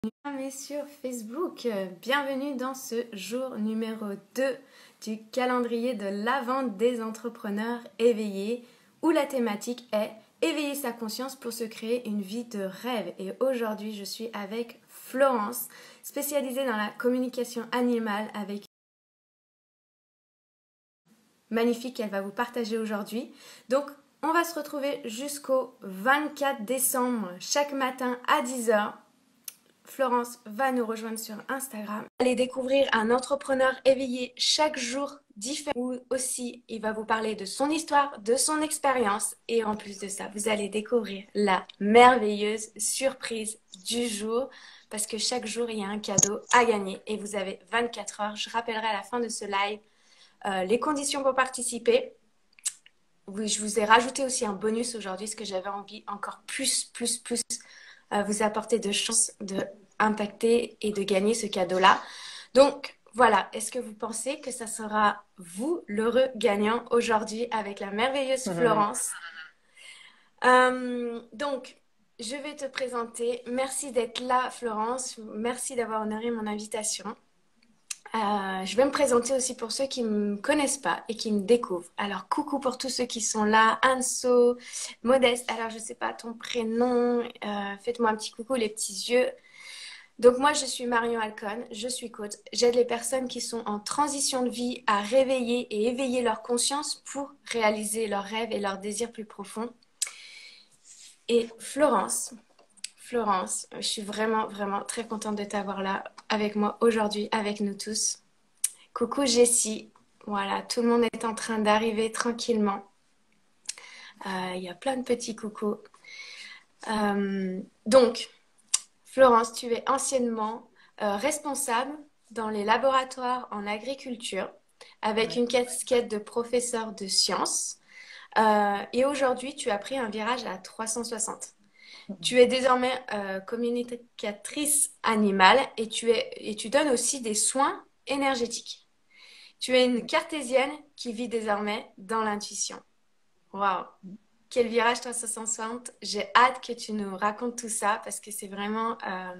Bienvenue sur Facebook, bienvenue dans ce jour numéro 2 du calendrier de l'Avent des entrepreneurs éveillés où la thématique est éveiller sa conscience pour se créer une vie de rêve. Et aujourd'hui je suis avec Florence, spécialisée dans la communication animale avec magnifique qu'elle va vous partager aujourd'hui. Donc on va se retrouver jusqu'au 24 décembre chaque matin à 10h. Florence va nous rejoindre sur Instagram. Vous allez découvrir un entrepreneur éveillé chaque jour différent. Où aussi, il va vous parler de son histoire, de son expérience. Et en plus de ça, vous allez découvrir la merveilleuse surprise du jour. Parce que chaque jour, il y a un cadeau à gagner. Et vous avez 24 heures. Je rappellerai à la fin de ce live les conditions pour participer. Oui, je vous ai rajouté aussi un bonus aujourd'hui, parce que j'avais envie encore plus vous apporter de chance de impacter et de gagner ce cadeau-là. Donc, voilà. Est-ce que vous pensez que ça sera vous, l'heureux gagnant, aujourd'hui avec la merveilleuse Florence? Donc, je vais te présenter. Merci d'être là, Florence. Merci d'avoir honoré mon invitation. Je vais me présenter aussi pour ceux qui ne me connaissent pas et qui me découvrent. Alors, coucou pour tous ceux qui sont là. Anso, Modeste, alors je ne sais pas ton prénom. Faites-moi un petit coucou, les petits yeux. Donc, moi, je suis Marion Alcon, je suis coach. J'aide les personnes qui sont en transition de vie à réveiller et éveiller leur conscience pour réaliser leurs rêves et leurs désirs plus profonds. Et Florence, je suis vraiment très contente de t'avoir là avec moi aujourd'hui, avec nous tous. Coucou Jessie, voilà, tout le monde est en train d'arriver tranquillement. Il y a plein de petits coucous. Donc, Florence, tu es anciennement responsable dans les laboratoires en agriculture avec une casquette de professeur de sciences. Et aujourd'hui, tu as pris un virage à 360. Tu es désormais communicatrice animale et tu donnes aussi des soins énergétiques. Tu es une cartésienne qui vit désormais dans l'intuition. Waouh! Quel virage 360! J'ai hâte que tu nous racontes tout ça parce que c'est vraiment,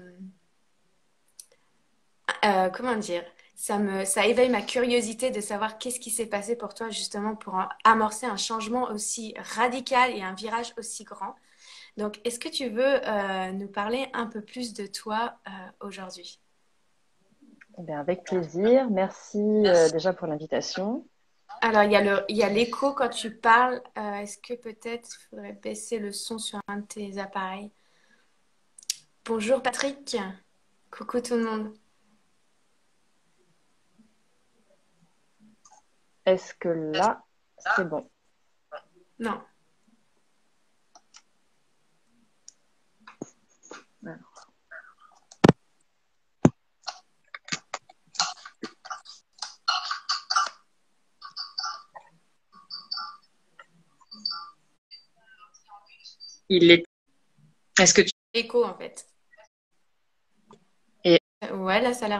comment dire, ça éveille ma curiosité de savoir qu'est-ce qui s'est passé pour toi justement pour amorcer un changement aussi radical et un virage aussi grand. Donc, est-ce que tu veux nous parler un peu plus de toi aujourd'hui? Eh bien, avec plaisir. Merci déjà pour l'invitation. Alors, il y a l'écho quand tu parles. Est-ce que peut-être il faudrait baisser le son sur un de tes appareils? Bonjour Patrick. Coucou tout le monde. Est-ce que là, c'est bon? Non. Alors, Il est. Est-ce que tu Écho en fait. es. Ouais, là ça a l'air.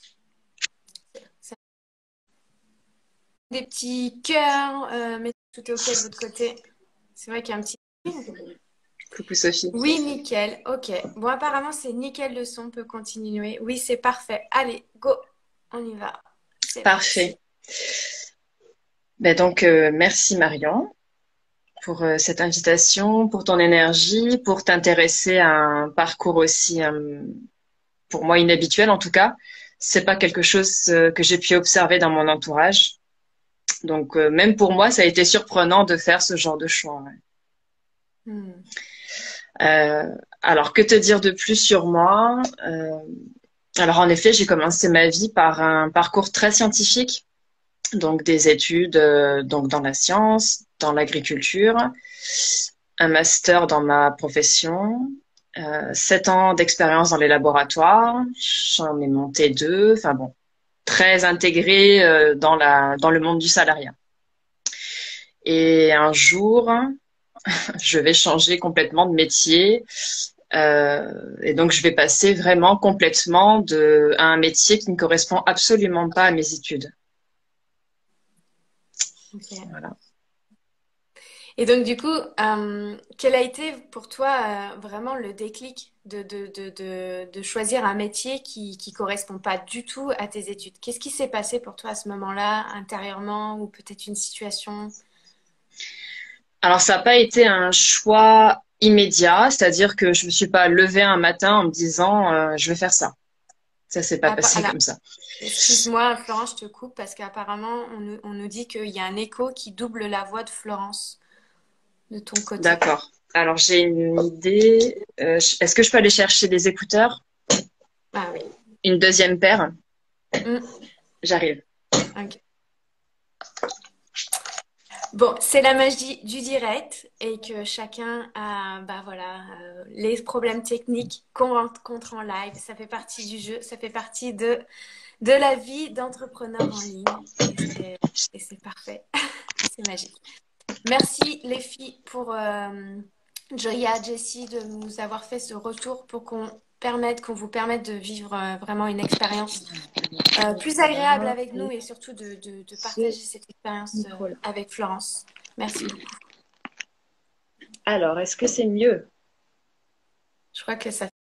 Des petits cœurs, mais tout est ok de votre côté. C'est vrai qu'il y a un petit. Coucou Sophie. Oui, nickel. Ok. Bon, apparemment c'est nickel le son. On peut continuer. Oui, c'est parfait. Allez, go. On y va. C'est parti. Parfait. Ben donc, merci Marion pour cette invitation, pour ton énergie, pour t'intéresser à un parcours aussi, pour moi, inhabituel en tout cas. C'est pas quelque chose que j'ai pu observer dans mon entourage. Donc, même pour moi, ça a été surprenant de faire ce genre de choix. Ouais. Hmm. Alors, que te dire de plus sur moi? Alors, en effet, j'ai commencé ma vie par un parcours très scientifique. Donc des études donc dans la science, dans l'agriculture, un master dans ma profession, 7 ans d'expérience dans les laboratoires, j'en ai monté 2, enfin bon, très intégré dans le monde du salariat. Et un jour, je vais changer complètement de métier. Et donc, je vais passer vraiment complètement à un métier qui ne correspond absolument pas à mes études. Ok. Voilà. Et donc, du coup, quel a été pour toi vraiment le déclic de choisir un métier qui correspond pas du tout à tes études? Qu'est-ce qui s'est passé pour toi à ce moment-là, intérieurement, ou peut-être une situation? Alors, ça n'a pas été un choix immédiat, c'est-à-dire que je me suis pas levée un matin en me disant je vais faire ça. Ça s'est pas passé Alors, comme ça. excuse-moi, Florence, je te coupe parce qu'apparemment, on nous dit qu'il y a un écho qui double la voix de Florence de ton côté. D'accord. Alors, j'ai une idée. Est-ce que je peux aller chercher des écouteurs? Ah oui. Une deuxième paire? Mm, J'arrive. ok. Bon, c'est la magie du direct et que chacun a, bah voilà, les problèmes techniques qu'on rencontre en live. Ça fait partie du jeu, ça fait partie de la vie d'entrepreneur en ligne et c'est parfait. C'est magique. Merci les filles pour Joya, Jessie de nous avoir fait ce retour pour qu'on vous permette de vivre vraiment une expérience plus agréable Voilà. avec Et nous et surtout de ce partager cette expérience micro-là. avec Florence. Merci beaucoup. Alors, est-ce que c'est mieux? Je crois que ça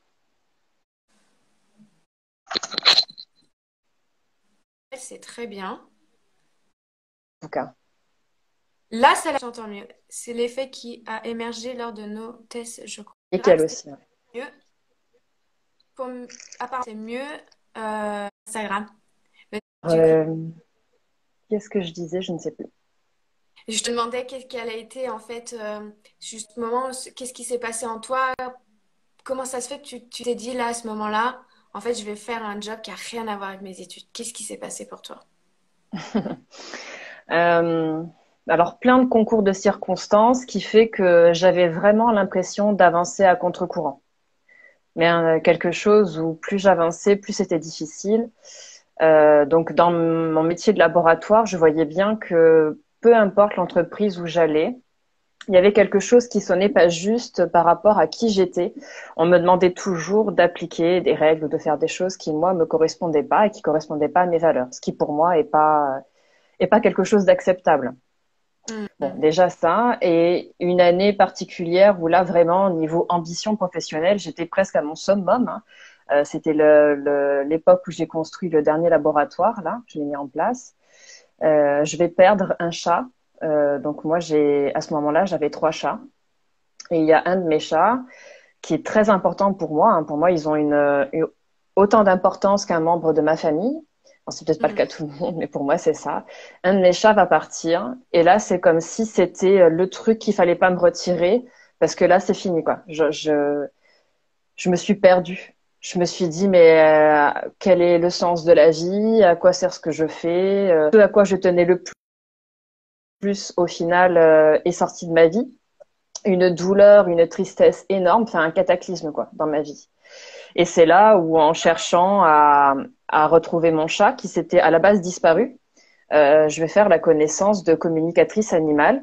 c'est très bien. En tout cas, Là, ça j'entends mieux. C'est l'effet qui a émergé lors de nos tests, je crois. et Instagram, qu'elle c'est aussi. Ouais. mieux. Apparemment, c'est mieux Instagram. Mais du coup, Euh, Qu'est-ce que je disais? Je ne sais plus. je te demandais quelle a été en fait, justement, qu'est-ce qui s'est passé en toi? Comment ça se fait que tu t'es dit là, à ce moment-là, en fait, je vais faire un job qui a rien à voir avec mes études. Qu'est-ce qui s'est passé pour toi? Euh, alors, plein de concours de circonstances qui fait que j'avais vraiment l'impression d'avancer à contre-courant. Mais quelque chose où plus j'avançais, plus c'était difficile. Donc, dans mon métier de laboratoire, je voyais bien que peu importe l'entreprise où j'allais, il y avait quelque chose qui sonnait pas juste par rapport à qui j'étais. On me demandait toujours d'appliquer des règles ou de faire des choses qui, moi, me correspondaient pas et qui correspondaient pas à mes valeurs. Ce qui, pour moi, est pas quelque chose d'acceptable. Bon, Mhm. déjà ça, et une année particulière où là, vraiment, au niveau ambition professionnelle, j'étais presque à mon summum, hein. C'était l'époque où j'ai construit le dernier laboratoire, là, je l'ai mis en place. Je vais perdre un chat. Donc moi, à ce moment-là, j'avais 3 chats. Et il y a un de mes chats qui est très important pour moi, hein. Pour moi, ils ont autant d'importance qu'un membre de ma famille. Bon, c'est peut-être pas le cas Mhm. de tout le monde, mais pour moi, c'est ça. Un de mes chats va partir. Et là, c'est comme si c'était le truc qu'il fallait pas me retirer. Parce que là, c'est fini, quoi. Je me suis perdue. Je me suis dit, mais quel est le sens de la vie? À quoi sert ce que je fais? Ce à quoi je tenais le plus, au final, est sorti de ma vie. Une douleur, une tristesse énorme, enfin un cataclysme, quoi, dans ma vie. Et c'est là où, en cherchant à retrouver mon chat, qui s'était à la base disparu, je vais faire la connaissance de communicatrice animale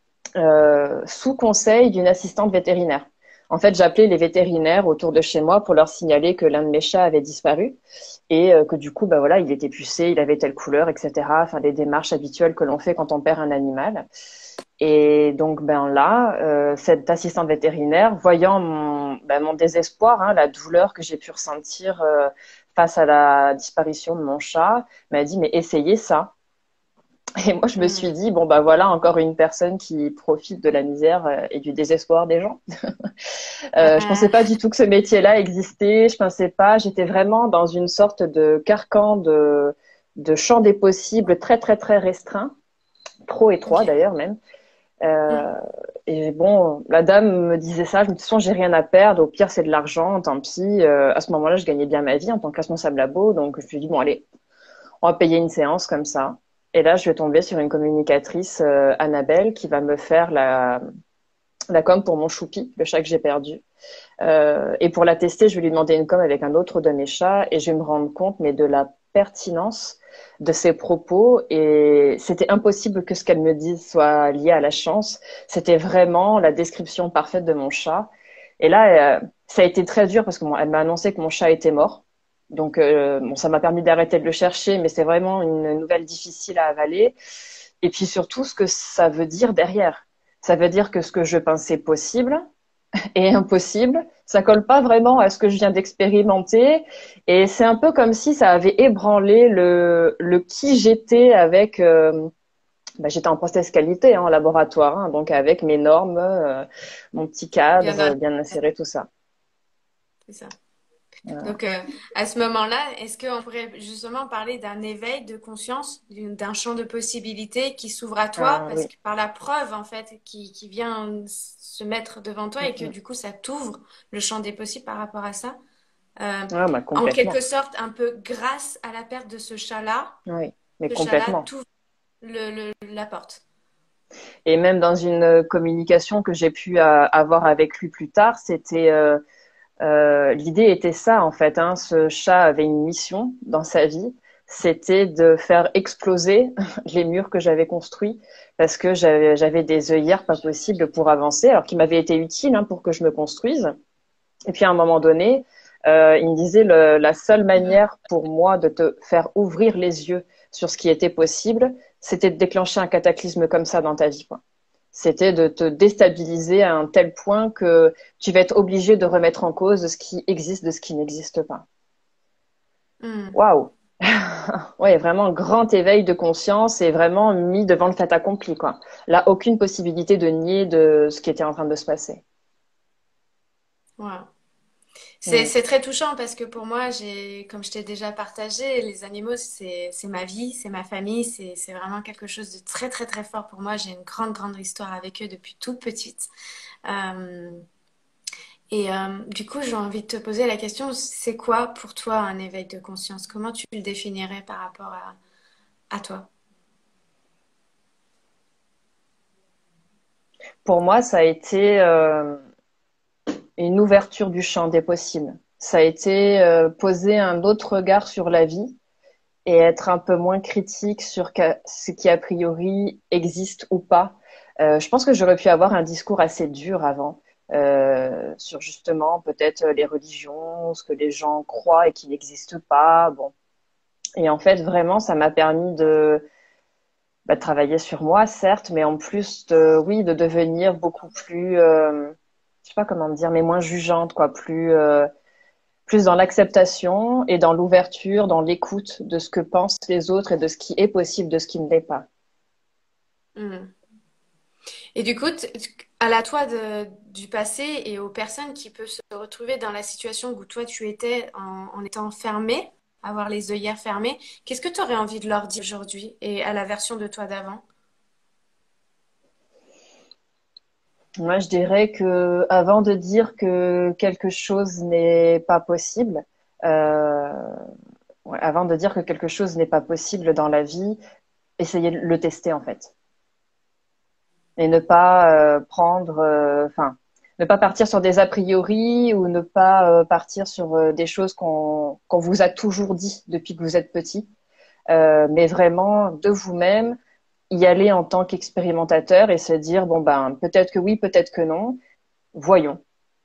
sous conseil d'une assistante vétérinaire. En fait, j'appelais les vétérinaires autour de chez moi pour leur signaler que l'un de mes chats avait disparu et que du coup, bah voilà, il était pucé, il avait telle couleur, etc. Enfin, les démarches habituelles que l'on fait quand on perd un animal. Et donc, ben là, cette assistante vétérinaire, voyant mon désespoir, hein, la douleur que j'ai pu ressentir face à la disparition de mon chat, m'a dit, mais essayez ça. Et moi, je me Mhm. suis dit, bon, bah voilà, encore une personne qui profite de la misère et du désespoir des gens. Je pensais pas du tout que ce métier-là existait. Je pensais pas. J'étais vraiment dans une sorte de carcan de champ des possibles très, très, très restreint, trop étroit Ok. d'ailleurs même. Euh, Mhm. et bon, la dame me disait ça. Je me disais, j'ai rien à perdre. Au pire, c'est de l'argent. Tant pis. À ce moment-là, je gagnais bien ma vie en tant que responsable labo. Donc, je me suis dit, bon, allez, on va payer une séance comme ça. Et là, je vais tomber sur une communicatrice, Annabelle, qui va me faire la com pour mon choupi, le chat que j'ai perdu. Et pour la tester, je vais lui demander une com avec un autre de mes chats et je vais me rendre compte, mais de la pertinence de ses propos. Et c'était impossible que ce qu'elle me dise soit lié à la chance. C'était vraiment la description parfaite de mon chat. Et là, ça a été très dur parce que elle m'a annoncé que mon chat était mort. Donc, bon, ça m'a permis d'arrêter de le chercher, mais c'est vraiment une nouvelle difficile à avaler. Et puis surtout, ce que ça veut dire derrière. Ça veut dire que ce que je pensais possible et impossible, ça colle pas vraiment à ce que je viens d'expérimenter. Et c'est un peu comme si ça avait ébranlé le qui j'étais avec. J'étais en process qualité en laboratoire, hein, donc avec mes normes, mon petit Bien cadre, dans bien inséré, tout ça. c'est ça. Voilà. Donc, à ce moment-là, est-ce qu'on pourrait justement parler d'un éveil de conscience, d'un champ de possibilités qui s'ouvre à toi, Ah parce oui. que par la preuve, en fait, qui vient se mettre devant toi et que Mhm. du coup, ça t'ouvre le champ des possibles par rapport à ça. Ah, bah, En quelque complètement. sorte, un peu grâce à la perte de Oui, mais ce chat-là complètement. t'ouvre la porte. Et même dans une communication que j'ai pu avoir avec lui plus tard, c'était l'idée était ça en fait. Hein, ce chat avait une mission dans sa vie, c'était de faire exploser les murs que j'avais construits parce que j'avais des œillères pas possibles pour avancer, alors qu'ils m'avaient été utiles hein, pour que je me construise. Et puis à un moment donné, il me disait la seule Mhm. manière pour moi de te faire ouvrir les yeux sur ce qui était possible, c'était de déclencher un cataclysme comme ça dans ta vie, quoi. C'était de te déstabiliser à un tel point que tu vas être obligé de remettre en cause ce qui existe de ce qui n'existe pas. Mhm. Waouh! Ouais, vraiment grand éveil de conscience et vraiment mis devant le fait accompli, quoi. Là, aucune possibilité de nier de ce qui était en train de se passer. Voilà. Mm. C'est très touchant parce que pour moi, comme je t'ai déjà partagé, les animaux, c'est ma vie, c'est ma famille, c'est vraiment quelque chose de très, très, très fort pour moi. J'ai une grande, grande histoire avec eux depuis toute petite. Euh, du coup, j'ai envie de te poser la question, c'est quoi pour toi un éveil de conscience? Comment tu le définirais par rapport à toi? Pour moi, ça a été une ouverture du champ des possibles. Ça a été poser un autre regard sur la vie et être un peu moins critique sur ce qui a priori existe ou pas. Je pense que j'aurais pu avoir un discours assez dur avant sur justement peut-être les religions, ce que les gens croient et qui n'existe pas. Bon. Et en fait, vraiment, ça m'a permis de travailler sur moi, certes, mais en plus oui, de devenir beaucoup plus, je sais pas comment dire, mais moins jugeante, quoi, plus dans l'acceptation et dans l'ouverture, dans l'écoute de ce que pensent les autres et de ce qui est possible, de ce qui ne l'est pas. Hmm. Et du coup, à la toi du passé et aux personnes qui peuvent se retrouver dans la situation où toi tu étais en étant fermé, avoir les œillères fermées, qu'est-ce que tu aurais envie de leur dire aujourd'hui et à la version de toi d'avant? Moi, je dirais que avant de dire que quelque chose n'est pas possible, euh, ouais, avant de dire que quelque chose n'est pas possible dans la vie, essayez de le tester en fait. Et ne pas prendre, enfin, ne pas partir sur des a priori ou ne pas partir sur des choses qu'on vous a toujours dit depuis que vous êtes petit, mais vraiment de vous-même y aller en tant qu'expérimentateur et se dire bon ben peut-être que oui, peut-être que non, voyons.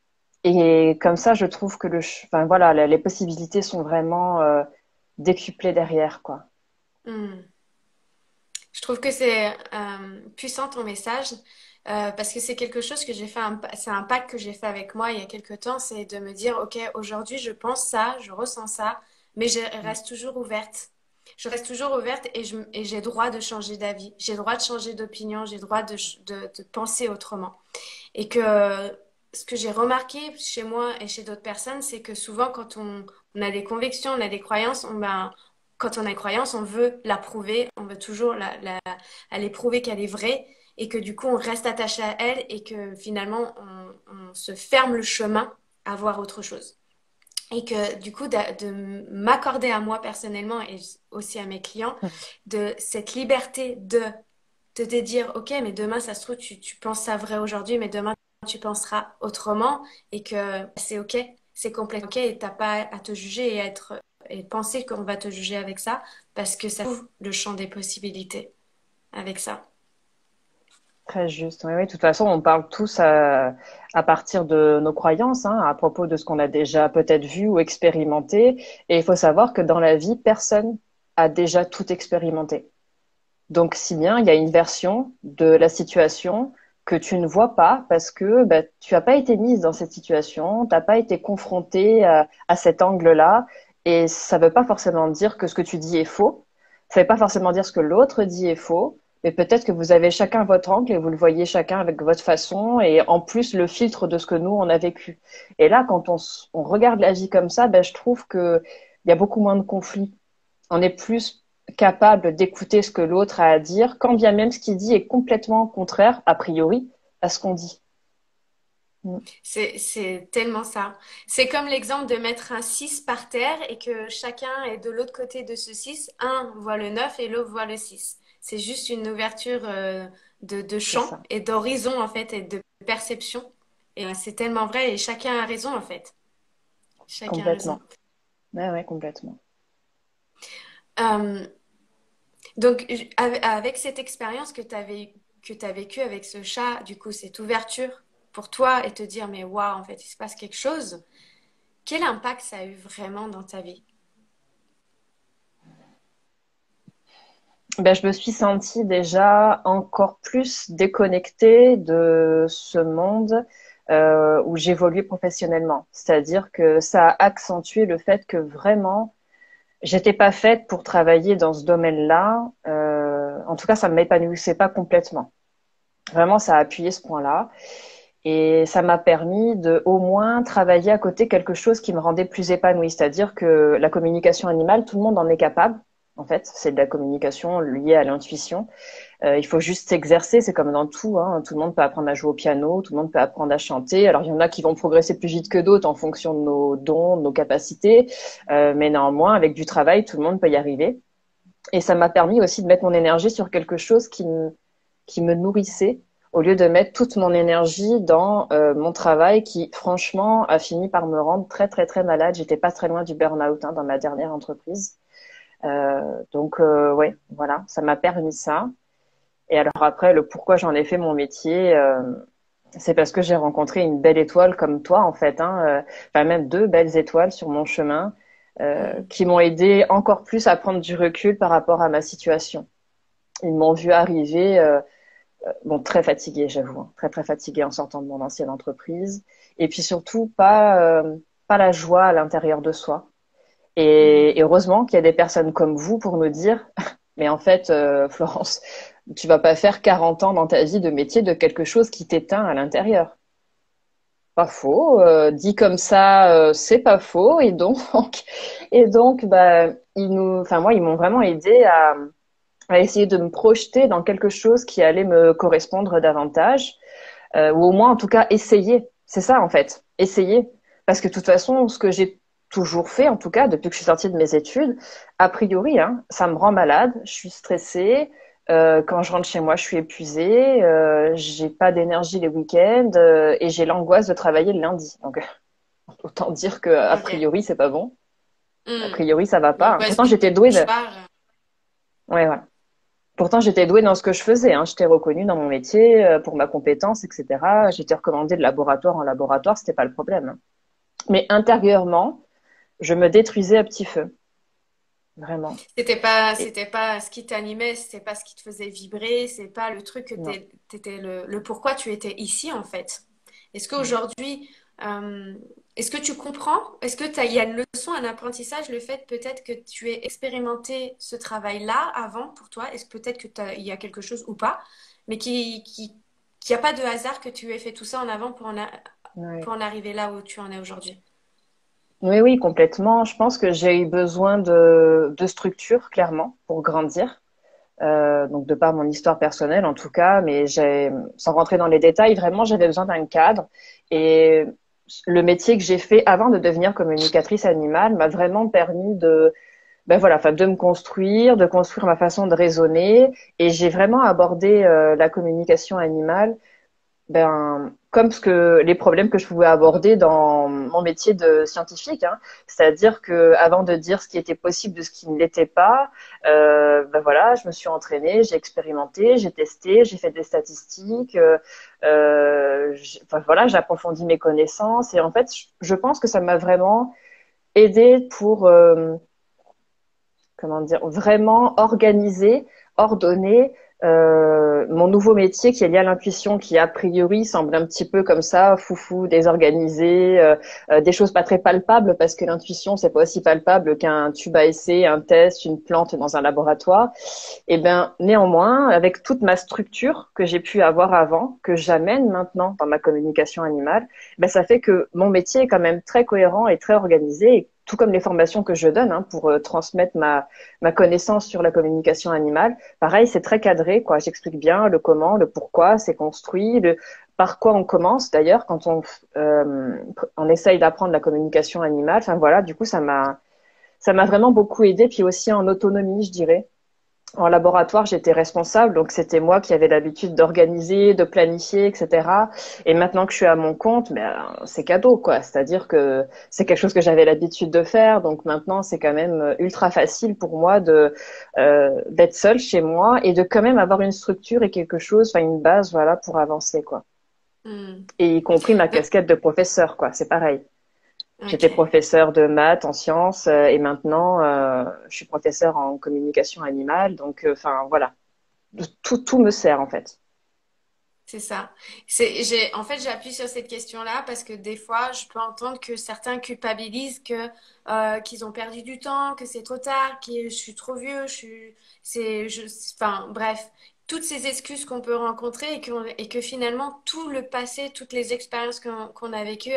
Et comme ça, je trouve que enfin voilà, les possibilités sont vraiment décuplées derrière quoi. Hmm. Je trouve que c'est puissant ton message parce que c'est quelque chose que j'ai fait, c'est un pacte que j'ai fait avec moi il y a quelque temps, c'est de me dire, OK, aujourd'hui je pense ça, je ressens ça, mais je reste toujours ouverte. Je reste toujours ouverte et j'ai droit de changer d'avis, j'ai droit de changer d'opinion, j'ai droit de penser autrement. Et que ce que j'ai remarqué chez moi et chez d'autres personnes, c'est que souvent quand on a des convictions, on a des croyances, quand on a une croyance, on veut la prouver, on veut toujours aller prouver qu'elle est vraie et que du coup on reste attaché à elle et que finalement on se ferme le chemin à voir autre chose. Et que du coup de m'accorder à moi personnellement et aussi à mes clients de cette liberté de te dire, OK, mais demain, ça se trouve, tu penses ça vrai aujourd'hui, mais demain, tu penseras autrement et que c'est OK, c'est complètement OK et t'as pas à te juger et penser qu'on va te juger avec ça parce que ça ouvre le champ des possibilités avec ça. Très juste. Oui, oui. De toute façon, on parle tous à partir de nos croyances, hein, à propos de ce qu'on a déjà peut-être vu ou expérimenté. Et il faut savoir que dans la vie, personne a déjà tout expérimenté. Donc, si bien il y a une version de la situation que tu ne vois pas parce que bah, tu n'as pas été mise dans cette situation, tu n'as pas été confrontée à cet angle-là. Et ça ne veut pas forcément dire que ce que tu dis est faux. Ça ne veut pas forcément dire ce que l'autre dit est faux. Mais peut-être que vous avez chacun votre angle et vous le voyez chacun avec votre façon et en plus le filtre de ce que nous, on a vécu. Et là, quand on regarde la vie comme ça, ben, je trouve qu'il y a beaucoup moins de conflits. On est plus capable d'écouter ce que l'autre a à dire, quand bien même ce qu'il dit est complètement contraire, a priori, à ce qu'on dit. Mm. C'est tellement ça. C'est comme l'exemple de mettre un 6 par terre et que chacun est de l'autre côté de ce 6. Un voit le 9 et l'autre voit le 6. C'est juste une ouverture de C'est champ ça, et d'horizon en fait et de perception. Et c'est tellement vrai et chacun a raison en fait. Chacun a raison. complètement. Ouais, ouais, complètement. Euh, donc avec cette expérience que tu as vécue avec ce chat, du coup cette ouverture pour toi et te dire mais waouh en fait il se passe quelque chose. Quel impact ça a eu vraiment dans ta vie? Ben, je me suis sentie déjà encore plus déconnectée de ce monde où j'évoluais professionnellement. C'est-à-dire que ça a accentué le fait que vraiment, j'étais pas faite pour travailler dans ce domaine-là. En tout cas, ça ne m'épanouissait pas complètement. Vraiment, ça a appuyé ce point-là. Et ça m'a permis de, au moins, travailler à côté quelque chose qui me rendait plus épanouie. C'est-à-dire que la communication animale, tout le monde en est capable. En fait, c'est de la communication liée à l'intuition. Il faut juste s'exercer, c'est comme dans tout, hein. Tout le monde peut apprendre à jouer au piano, tout le monde peut apprendre à chanter. Alors, il y en a qui vont progresser plus vite que d'autres en fonction de nos dons, de nos capacités. Mais néanmoins, avec du travail, tout le monde peut y arriver. Et ça m'a permis aussi de mettre mon énergie sur quelque chose qui me nourrissait, au lieu de mettre toute mon énergie dans mon travail qui, franchement, a fini par me rendre très, très, très malade. J'étais pas très loin du burn-out hein, dans ma dernière entreprise. Ouais, voilà, ça m'a permis ça. Et alors après, le pourquoi j'en ai fait mon métier, c'est parce que j'ai rencontré une belle étoile comme toi, en fait, hein, enfin même deux belles étoiles sur mon chemin, Mm. qui m'ont aidé encore plus à prendre du recul par rapport à ma situation. Ils m'ont vu arriver, bon, très fatiguée, j'avoue, hein, très très fatiguée en sortant de mon ancienne entreprise, et puis surtout pas la joie à l'intérieur de soi. Et Mhm. heureusement qu'il y a des personnes comme vous pour nous dire, mais en fait, Florence, tu vas pas faire 40 ans dans ta vie de métier de quelque chose qui t'éteint à l'intérieur. Pas faux. Dit comme ça, c'est pas faux. Et donc, bah, enfin moi, ils m'ont vraiment aidé à essayer de me projeter dans quelque chose qui allait me correspondre davantage, ou au moins, en tout cas, essayer. C'est ça, en fait, essayer. Parce que de toute façon, ce que j'ai toujours fait, en tout cas, depuis que je suis sortie de mes études, a priori, hein, ça me rend malade. Je suis stressée. Quand je rentre chez moi, je suis épuisée. J'ai pas d'énergie les week-ends et j'ai l'angoisse de travailler le lundi. Donc, autant dire que a Ok. priori, c'est pas bon. A Mm. priori, ça va pas, hein. L'angoisse Pourtant, du j'étais douée de. cauchemar. Ouais, voilà. Pourtant, j'étais douée dans ce que je faisais, hein. J'étais reconnue dans mon métier pour ma compétence, etc. J'étais recommandée de laboratoire en laboratoire, c'était pas le problème, hein. Mais intérieurement, je me détruisais à petit feu, vraiment. Et C'était pas ce qui t'animait, c'était pas ce qui te faisait vibrer, c'est pas le truc que non. t'étais le pourquoi tu étais ici en fait. Est-ce qu'aujourd'hui, euh, est-ce que tu comprends? Est-ce que il y a une leçon, un apprentissage, le fait peut-être que tu aies expérimenté ce travail-là avant pour toi? Est-ce que peut-être que il y a quelque chose ou pas, mais qui a pas de hasard que tu aies fait tout ça en avant Ouais. pour en arriver là où tu en es aujourd'hui? Oui, oui, complètement. Je pense que j'ai eu besoin de structure, clairement, pour grandir. Donc, de par mon histoire personnelle, en tout cas, mais sans rentrer dans les détails, vraiment, j'avais besoin d'un cadre. Et le métier que j'ai fait avant de devenir communicatrice animale m'a vraiment permis ben voilà, enfin, de construire ma façon de raisonner. Et j'ai vraiment abordé la communication animale ben, comme les problèmes que je pouvais aborder dans mon métier de scientifique, hein. C'est-à-dire que avant de dire ce qui était possible de ce qui ne l'était pas, ben voilà, je me suis entraînée, j'ai expérimenté, j'ai testé, j'ai fait des statistiques, enfin voilà, j'ai approfondi mes connaissances et en fait, je pense que ça m'a vraiment aidée pour comment dire, vraiment organiser, ordonner mon nouveau métier qui est lié à l'intuition, qui a priori semble un petit peu comme ça, foufou, désorganisé, des choses pas très palpables parce que l'intuition c'est pas aussi palpable qu'un tube à essai, un test, une plante dans un laboratoire. Et ben néanmoins, avec toute ma structure que j'ai pu avoir avant, que j'amène maintenant dans ma communication animale, ben ça fait que mon métier est quand même très cohérent et très organisé. Et tout comme les formations que je donne pour transmettre ma connaissance sur la communication animale. Pareil, c'est très cadré, quoi. J'explique bien le comment, le pourquoi, c'est construit, le par quoi on commence d'ailleurs quand on essaye d'apprendre la communication animale. Enfin voilà, du coup ça m'a vraiment beaucoup aidé, puis aussi en autonomie, je dirais. En laboratoire, j'étais responsable, donc c'était moi qui avais l'habitude d'organiser, de planifier, etc. Et maintenant que je suis à mon compte, ben, c'est cadeau, quoi. C'est-à-dire que c'est quelque chose que j'avais l'habitude de faire, donc maintenant c'est quand même ultra facile pour moi d'être seule chez moi et de quand même avoir une structure et quelque chose, enfin une base, voilà, pour avancer, quoi. Hmm. Et y compris ma casquette de professeur, quoi. C'est pareil. J'étais Ok. professeure de maths en sciences et maintenant je suis professeure en communication animale. Donc, enfin voilà, tout me sert en fait. C'est ça. En fait, j'appuie sur cette question-là parce que des fois, je peux entendre que certains culpabilisent qu'ils ont perdu du temps, que c'est trop tard, que je suis trop vieux, enfin, bref, toutes ces excuses qu'on peut rencontrer et que finalement, tout le passé, toutes les expériences qu'on a vécues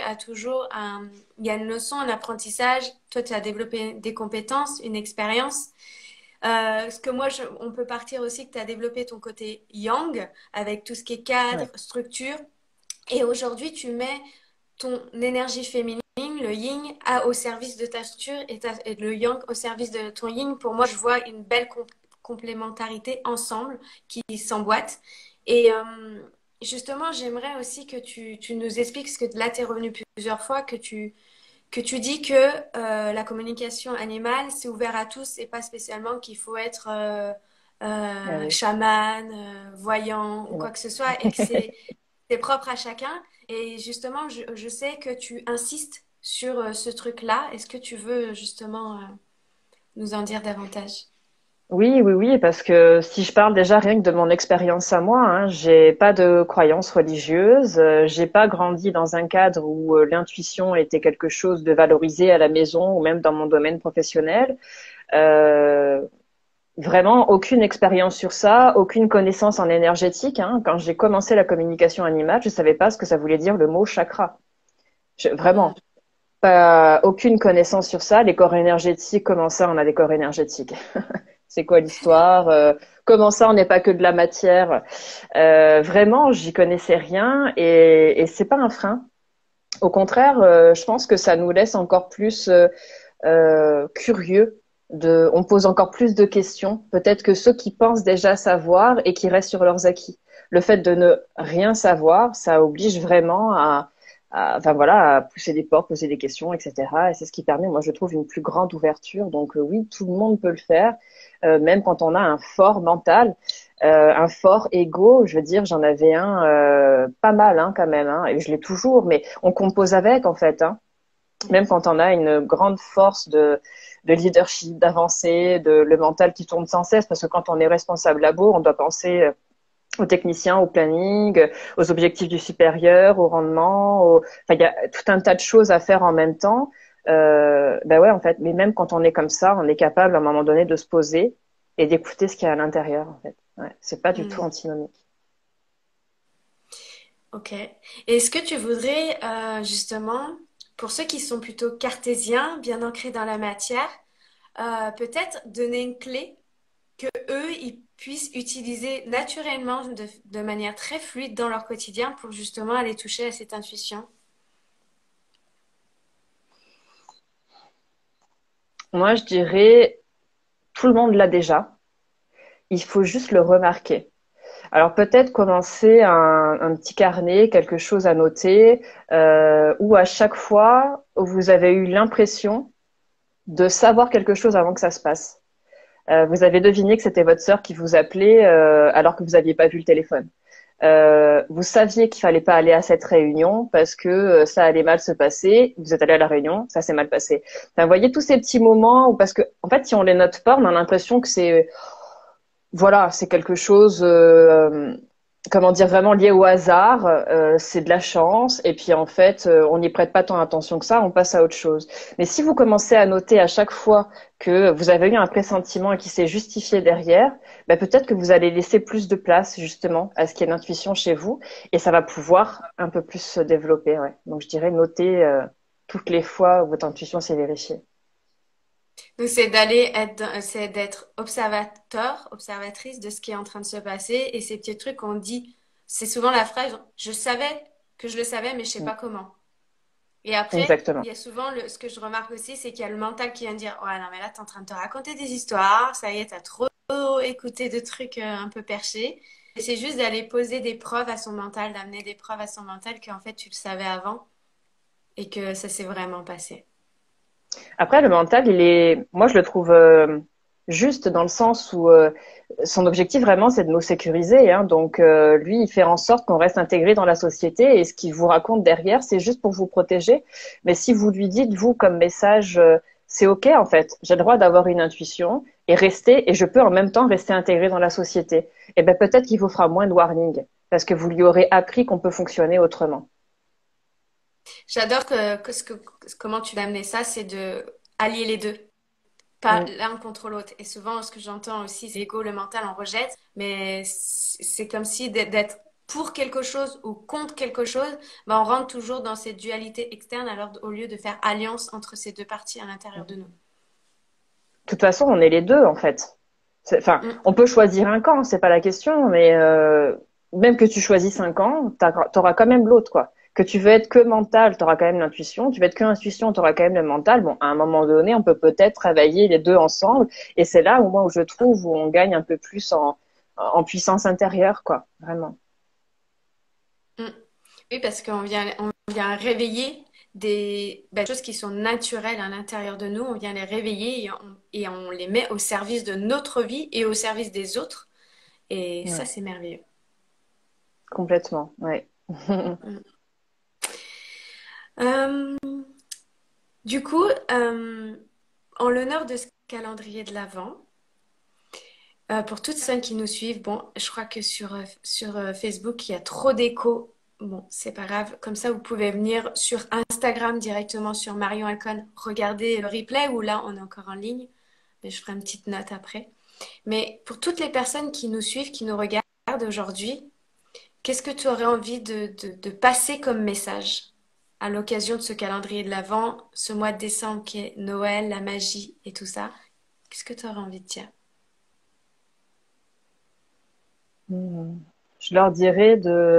il y a une leçon, un apprentissage. Toi, tu as développé des compétences, une expérience. Ce que moi, on peut partir aussi que tu as développé ton côté yang avec tout ce qui est cadre, Ouais, structure. Et aujourd'hui, tu mets ton énergie féminine, le yin, au service de ta structure et le yang au service de ton yin. Pour moi, je vois une belle complémentarité ensemble qui s'emboîte. Et justement, j'aimerais aussi que tu nous expliques, parce que là, tu es revenu plusieurs fois, que tu dis que la communication animale, c'est ouvert à tous et pas spécialement qu'il faut être ah oui. chaman, voyant ou quoi Non. que ce soit et que c'est propre à chacun. Et justement, je sais que tu insistes sur ce truc-là. Est-ce que tu veux justement nous en dire davantage? Oui, oui, oui, parce que si je parle déjà rien que de mon expérience à moi, hein, j'ai pas de croyance religieuse, j'ai pas grandi dans un cadre où l'intuition était quelque chose de valorisé à la maison ou même dans mon domaine professionnel. Euh, Vraiment aucune expérience sur ça, aucune connaissance en énergétique, hein. Quand j'ai commencé la communication animale, je savais pas ce que ça voulait dire le mot chakra. Hmm. Vraiment, pas aucune connaissance sur ça. Les corps énergétiques, comment ça, on a des corps énergétiques? C'est quoi l'histoire? Comment ça, on n'est pas que de la matière? Vraiment, j'y connaissais rien et c'est pas un frein. Au contraire, je pense que ça nous laisse encore plus curieux. On pose encore plus de questions, peut-être que ceux qui pensent déjà savoir et qui restent sur leurs acquis. Le fait de ne rien savoir, ça oblige vraiment enfin voilà, à pousser des portes, poser des questions, etc. Et c'est ce qui permet, moi, je trouve, une plus grande ouverture. Donc oui, tout le monde peut le faire, même quand on a un fort mental, un fort ego. Je veux dire, j'en avais un pas mal quand même, hein, et je l'ai toujours, mais on compose avec en fait. Même quand on a une grande force de leadership, d'avancer, le mental qui tourne sans cesse, parce que quand on est responsable labo, on doit penser aux techniciens, au planning, aux objectifs du supérieur, au rendement, enfin, il y a tout un tas de choses à faire en même temps. Ben ouais, en fait, mais même quand on est comme ça, on est capable à un moment donné de se poser et d'écouter ce qu'il y a à l'intérieur, en fait. Ouais, c'est pas du tout Hmm. antinomique. Ok. Et est-ce que tu voudrais justement, pour ceux qui sont plutôt cartésiens, bien ancrés dans la matière, peut-être donner une clé que eux, ils puissent utiliser naturellement de manière très fluide dans leur quotidien pour justement aller toucher à cette intuition. Moi, je dirais, tout le monde l'a déjà. Il faut juste le remarquer. Alors peut-être commencer un petit carnet, quelque chose à noter, où à chaque fois vous avez eu l'impression de savoir quelque chose avant que ça se passe. Vous avez deviné que c'était votre sœur qui vous appelait alors que vous n'aviez pas vu le téléphone. Vous saviez qu'il fallait pas aller à cette réunion parce que ça allait mal se passer. Vous êtes allé à la réunion, ça s'est mal passé. Enfin, vous voyez tous ces petits moments où parce que en fait, si on les note pas, on a l'impression que c'est voilà, c'est quelque chose, comment dire, vraiment lié au hasard. C'est de la chance. Et puis en fait, on n'y prête pas tant attention que ça. On passe à autre chose. Mais si vous commencez à noter à chaque fois que vous avez eu un pressentiment et qui s'est justifié derrière, ben peut-être que vous allez laisser plus de place justement à ce qui est l'intuition chez vous, et ça va pouvoir un peu plus se développer. Ouais. Donc je dirais noter toutes les fois où votre intuition s'est vérifiée. Donc, c'est d'être observateur, observatrice de ce qui est en train de se passer et ces petits trucs qu'on dit. C'est souvent la phrase, je savais que je le savais, mais je sais Mm. pas comment. Et après, il Exactement. y a souvent ce que je remarque aussi, c'est qu'il y a le mental qui vient dire, ouais, non, mais là, t'es en train de te raconter des histoires, ça y est, t'as trop écouté de trucs un peu perchés. Et c'est juste d'aller poser des preuves à son mental, d'amener des preuves à son mental qu'en fait, tu le savais avant et que ça s'est vraiment passé. Après, le mental, moi, je le trouve juste dans le sens où son objectif vraiment, c'est de nous sécuriser. Hein. Donc, lui, il fait en sorte qu'on reste intégré dans la société, et ce qu'il vous raconte derrière, c'est juste pour vous protéger. Mais si vous lui dites, vous, comme message, c'est OK, en fait, j'ai le droit d'avoir une intuition et je peux en même temps rester intégré dans la société. Et ben peut-être qu'il vous fera moins de warning parce que vous lui aurez appris qu'on peut fonctionner autrement. J'adore comment tu l'as amené ça, c'est de allier les deux, pas Mm. l'un contre l'autre. Et souvent, ce que j'entends aussi, c'est l'ego, le mental, on rejette, mais c'est comme si d'être pour quelque chose ou contre quelque chose, ben on rentre toujours dans cette dualité externe, alors au lieu de faire alliance entre ces deux parties à l'intérieur de nous. De toute façon, on est les deux, en fait. Enfin, Mm. on peut choisir un camp, c'est pas la question, mais même que tu choisisses un camp, t'auras quand même l'autre, quoi. Que tu veux être que mental, t'auras quand même l'intuition. Tu veux être que intuition, t'auras quand même le mental. Bon, à un moment donné, on peut peut-être travailler les deux ensemble, et c'est là où moi où je trouve où on gagne un peu plus en puissance intérieure, quoi. Vraiment. Mm. Oui, parce on vient réveiller des choses qui sont naturelles à l'intérieur de nous, on vient les réveiller et on les met au service de notre vie et au service des autres. Et ça, Ouais, c'est merveilleux. complètement. Ouais. Mm. Euh, du coup, en l'honneur de ce calendrier de l'Avent, pour toutes celles qui nous suivent, bon, je crois que sur Facebook, il y a trop d'échos. Bon, c'est pas grave. Comme ça, vous pouvez venir sur Instagram directement sur Marion Alcon, regarder le replay ou là, on est encore en ligne. Mais je ferai une petite note après. Mais pour toutes les personnes qui nous suivent, qui nous regardent aujourd'hui, qu'est-ce que tu aurais envie de passer comme message à l'occasion de ce calendrier de l'Avent, ce mois de décembre qui est Noël, la magie et tout ça? Qu'est-ce que tu aurais envie de dire? Mm. Je leur dirais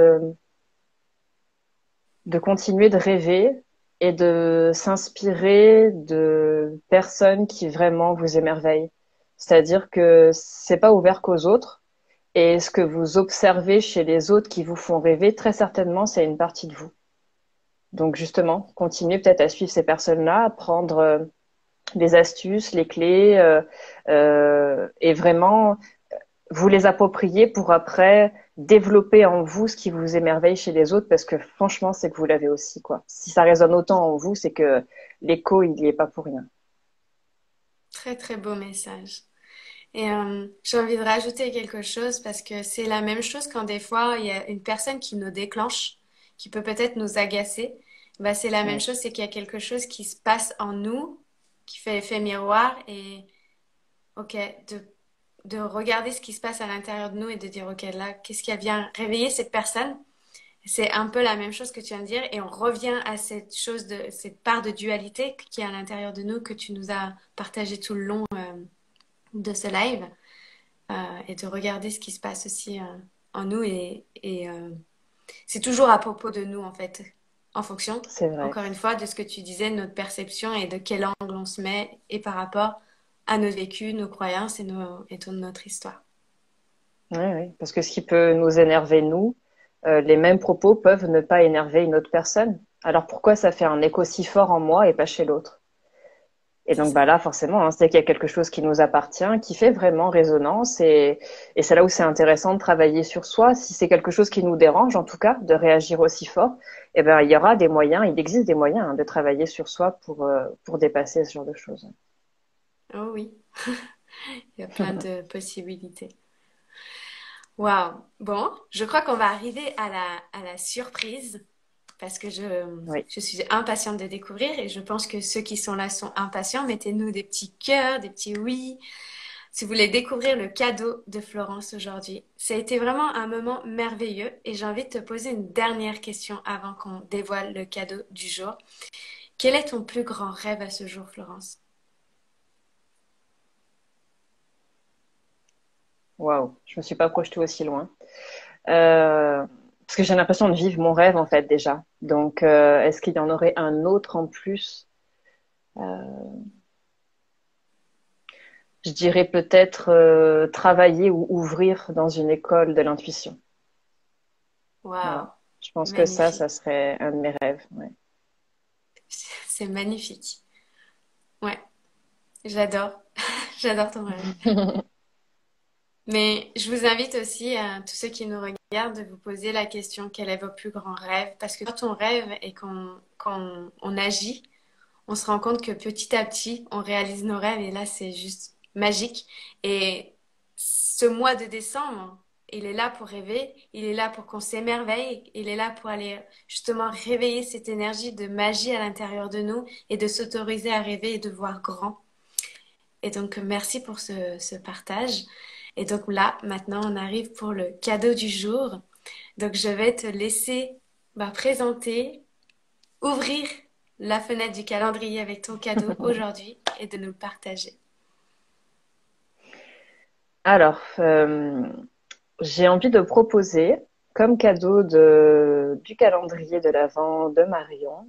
de continuer de rêver et de s'inspirer de personnes qui vraiment vous émerveillent. C'est-à-dire que c'est pas ouvert qu'aux autres, et ce que vous observez chez les autres qui vous font rêver, très certainement, c'est une partie de vous. Donc justement, continuez peut-être à suivre ces personnes-là, à prendre les astuces, les clés, et vraiment vous les approprier pour après développer en vous ce qui vous émerveille chez les autres, parce que franchement, c'est que vous l'avez aussi, quoi. Si ça résonne autant en vous, c'est que l'écho, il n'y est pas pour rien. Très très beau message. Et j'ai envie de rajouter quelque chose parce que c'est la même chose quand des fois il y a une personne qui nous déclenche, qui peut peut-être nous agacer. Bah, c'est la même Ouais. chose, c'est qu'il y a quelque chose qui se passe en nous, qui fait effet miroir et ok, de regarder ce qui se passe à l'intérieur de nous et de dire ok là, qu'est-ce qui vient réveiller cette personne? C'est un peu la même chose que tu viens de dire et on revient à cette chose cette part de dualité qui est à l'intérieur de nous que tu nous as partagé tout le long de ce live et de regarder ce qui se passe aussi en nous et c'est toujours à propos de nous en fait, en fonction, C'est vrai. encore une fois, de ce que tu disais, de notre perception et de quel angle on se met et par rapport à nos vécus, nos croyances et toute notre histoire. Oui, oui. Parce que ce qui peut nous énerver, nous, les mêmes propos peuvent ne pas énerver une autre personne. Alors pourquoi ça fait un écho si fort en moi et pas chez l'autre? Et C'est donc ça. bah là, forcément, hein, c'est qu'il y a quelque chose qui nous appartient, qui fait vraiment résonance, et c'est là où c'est intéressant de travailler sur soi. Si c'est quelque chose qui nous dérange, en tout cas, de réagir aussi fort, eh ben il y aura des moyens, il existe des moyens de travailler sur soi pour dépasser ce genre de choses. Oh oui, il y a plein de possibilités. Waouh. Bon, je crois qu'on va arriver à la surprise parce que Oui. je suis impatiente de découvrir et je pense que ceux qui sont là sont impatients. Mettez-nous des petits cœurs, des petits oui. Si vous voulez découvrir le cadeau de Florence aujourd'hui, ça a été vraiment un moment merveilleux et j'ai envie de te poser une dernière question avant qu'on dévoile le cadeau du jour. Quel est ton plus grand rêve à ce jour, Florence? Waouh, je me suis pas projetée aussi loin. Euh, Parce que j'ai l'impression de vivre mon rêve en fait déjà. Donc, est-ce qu'il y en aurait un autre en plus? Euh, je dirais peut-être travailler ou ouvrir dans une école de l'intuition. Waouh, Voilà. Je pense que ça magnifique. serait un de mes rêves. Ouais. C'est magnifique. Ouais, j'adore. J'adore ton rêve. Mais je vous invite aussi, à tous ceux qui nous regardent, de vous poser la question, quel est votre plus grand rêve? Parce que quand on rêve et qu'on agit, on se rend compte que petit à petit, on réalise nos rêves et là, c'est juste magique. Et ce mois de décembre, il est là pour rêver, il est là pour qu'on s'émerveille, il est là pour aller justement réveiller cette énergie de magie à l'intérieur de nous et de s'autoriser à rêver et de voir grand. Et donc, merci pour ce partage. Et donc là, maintenant, on arrive pour le cadeau du jour. Donc, je vais te laisser présenter, ouvrir la fenêtre du calendrier avec ton cadeau aujourd'hui et de nous le partager. Alors, j'ai envie de proposer comme cadeau du calendrier de l'Avent de Marion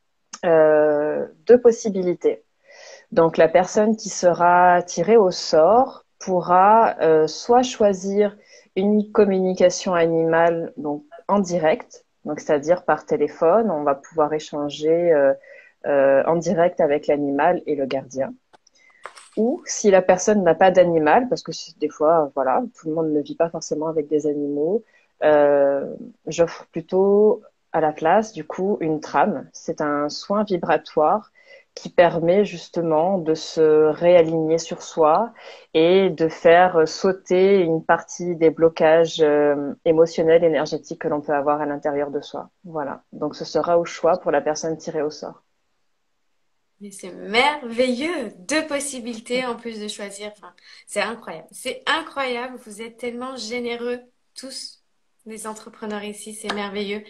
deux possibilités. Donc, la personne qui sera tirée au sort pourra soit choisir une communication animale donc en direct, donc c'est-à-dire par téléphone, on va pouvoir échanger en direct avec l'animal et le gardien. Ou si la personne n'a pas d'animal, parce que des fois, voilà, tout le monde ne vit pas forcément avec des animaux, j'offre plutôt à la place, du coup, une trame. C'est un soin vibratoire qui permet justement de se réaligner sur soi et de faire sauter une partie des blocages émotionnels, énergétiques que l'on peut avoir à l'intérieur de soi. Voilà. Donc, ce sera au choix pour la personne tirée au sort. Mais c'est merveilleux! Deux possibilités en plus de choisir. Enfin, c'est incroyable. C'est incroyable. Vous êtes tellement généreux, tous les entrepreneurs ici. C'est merveilleux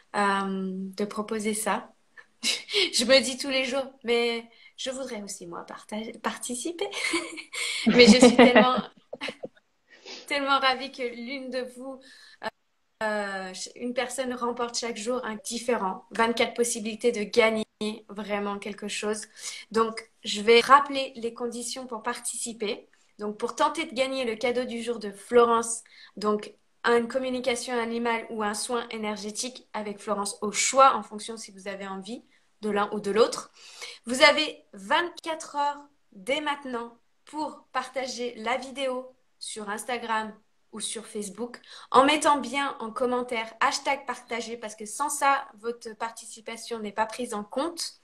de proposer ça. Je me dis tous les jours, mais je voudrais aussi, moi, participer. Mais je suis tellement ravie que l'une de vous, une personne remporte chaque jour un différent. 24 possibilités de gagner vraiment quelque chose. Donc, je vais rappeler les conditions pour participer. Donc, pour tenter de gagner le cadeau du jour de Florence, donc une communication animale ou un soin énergétique avec Florence au choix en fonction si vous avez envie de l'un ou de l'autre. Vous avez 24 heures dès maintenant pour partager la vidéo sur Instagram ou sur Facebook en mettant bien en commentaire hashtag partagé parce que sans ça, votre participation n'est pas prise en compte.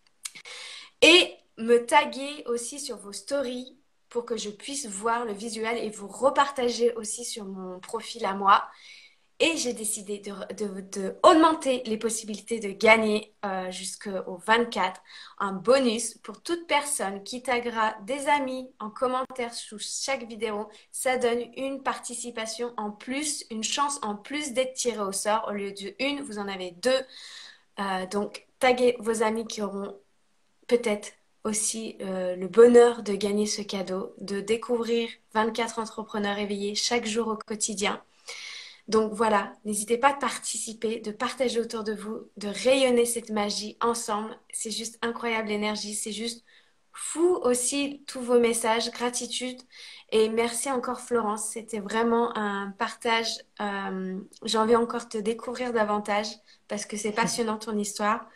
Et me taguer aussi sur vos stories pour que je puisse voir le visuel et vous repartager aussi sur mon profil à moi. Et j'ai décidé d'augmenter les possibilités de gagner jusqu'au 24 un bonus pour toute personne qui taguera des amis en commentaire sous chaque vidéo. Ça donne une participation en plus, une chance en plus d'être tiré au sort. Au lieu de une, vous en avez deux. Donc, taguez vos amis qui auront peut-être aussi le bonheur de gagner ce cadeau, de découvrir 24 entrepreneurs éveillés chaque jour au quotidien. Donc voilà, n'hésitez pas à participer, de partager autour de vous, de rayonner cette magie ensemble. C'est juste incroyable l'énergie, c'est juste fou aussi tous vos messages, gratitude et merci encore Florence. C'était vraiment un partage. J'ai envie encore de te découvrir davantage parce que c'est passionnant ton histoire.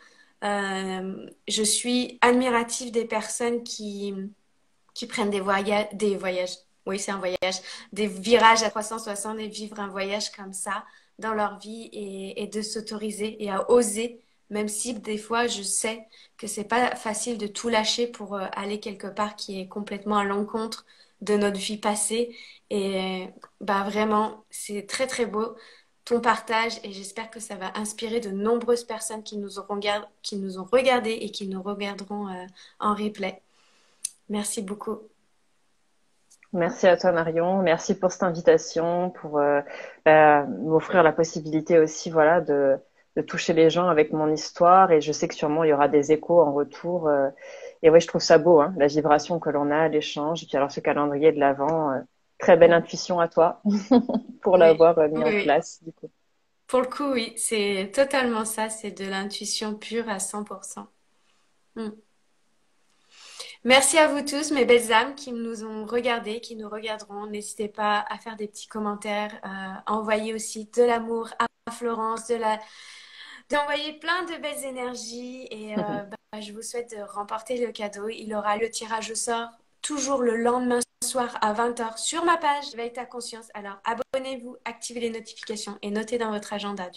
Je suis admirative des personnes qui prennent des voyages. Oui, c'est un voyage, des virages à 360 et vivre un voyage comme ça dans leur vie et de s'autoriser et à oser même si des fois je sais que c'est pas facile de tout lâcher pour aller quelque part qui est complètement à l'encontre de notre vie passée. Et bah vraiment, c'est très très beau ton partage et j'espère que ça va inspirer de nombreuses personnes qui nous ont regardés et qui nous regarderont en replay. Merci beaucoup. Merci à toi, Marion. Merci pour cette invitation, pour m'offrir la possibilité aussi, voilà, de toucher les gens avec mon histoire. Et je sais que sûrement il y aura des échos en retour. Et ouais, je trouve ça beau, hein, la vibration que l'on a, l'échange. Et puis alors ce calendrier de l'Avent, très belle intuition à toi pour Oui, l'avoir mis oui, en oui. place, du coup. Pour le coup, oui, c'est totalement ça, c'est de l'intuition pure à 100%. Mm. Merci à vous tous, mes belles âmes qui nous ont regardés, qui nous regarderont. N'hésitez pas à faire des petits commentaires, à envoyer aussi de l'amour à Florence, d'envoyer plein de belles énergies et bah, je vous souhaite de remporter le cadeau. Il aura le tirage au sort toujours le lendemain soir à 20h sur ma page Veille ta conscience. Alors abonnez-vous, activez les notifications et notez dans votre agenda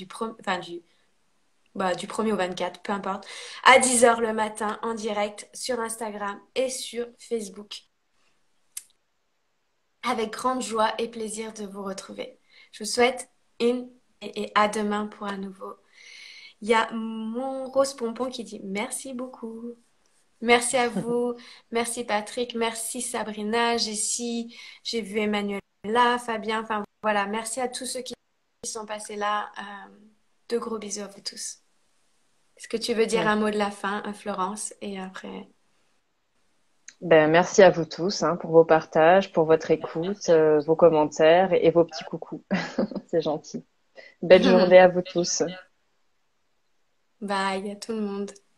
du 1er au 24, peu importe, à 10h le matin en direct sur Instagram et sur Facebook. Avec grande joie et plaisir de vous retrouver. Je vous souhaite une et à demain pour un nouveau. Il y a mon Rose Pompon qui dit merci beaucoup. Merci à vous. Merci Patrick. Merci Sabrina, Jessie. J'ai vu Emmanuel là, Fabien. Enfin voilà, merci à tous ceux qui sont passés là. De gros bisous à vous tous. Est-ce que tu veux dire un Ouais. mot de la fin, Florence? Et après. Ben, merci à vous tous, hein, pour vos partages, pour votre écoute, vos commentaires et vos petits coucous. C'est gentil. Belle journée à vous tous. Bye à tout le monde.